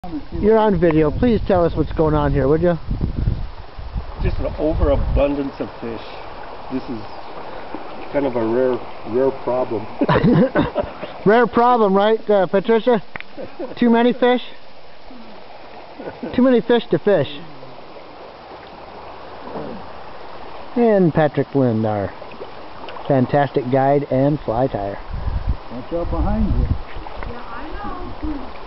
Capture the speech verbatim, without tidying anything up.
You're on video. Please tell us what's going on here, would you? Just an overabundance of fish. This is kind of a rare, rare problem. Rare problem, right, uh, Patricia? Too many fish? Too many fish to fish. And Patrick Lind, our fantastic guide and fly tyer. Watch out behind you. Yeah, I know.